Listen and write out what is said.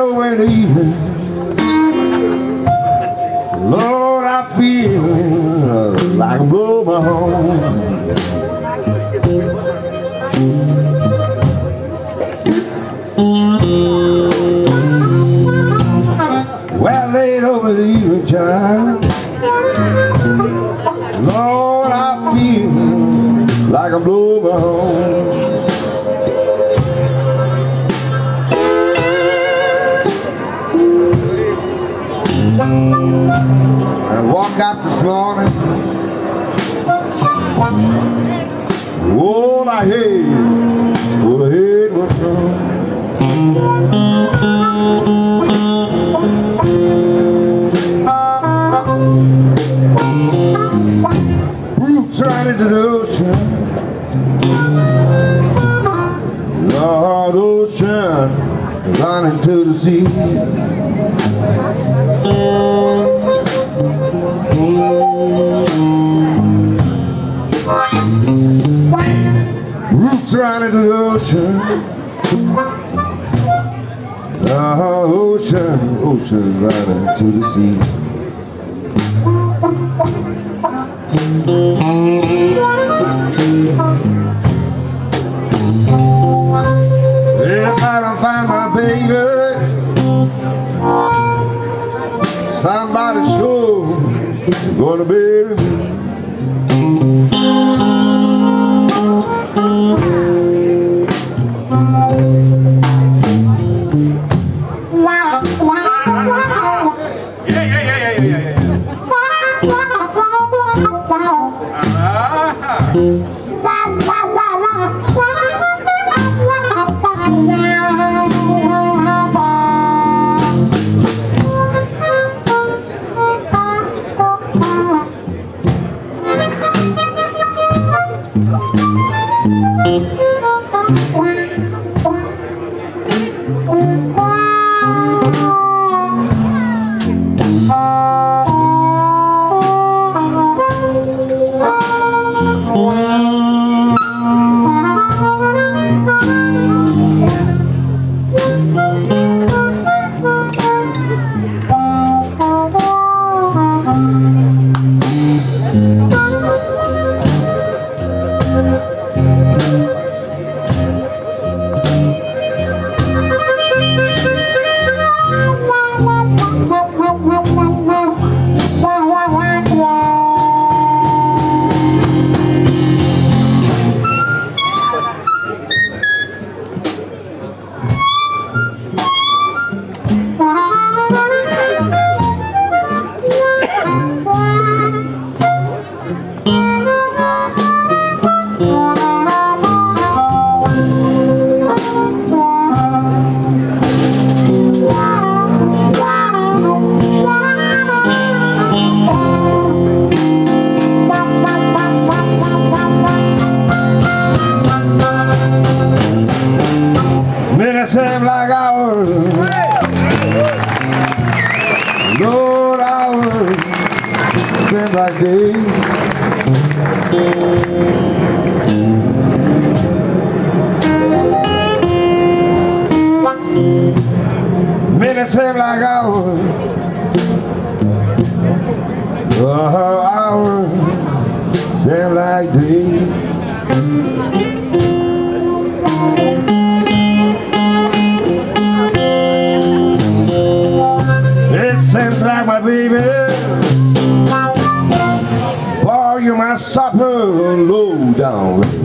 over in the evening, Lord, I feel like I blow my horn. Well, late over the evening time, Lord, I feel like I blow my horn. I woke up this morning, all I heard was wrong. Roots right into the ocean, Lord, ocean, running to the sea. Roots right into the ocean, ocean, ocean running to the sea. If I don't find my baby, somebody's sure gonna bury me. Seem like hours, Lord, hours seem like days. Minutes seem like hours, hours seem like days. Seems like my baby, boy, you must stop her low down.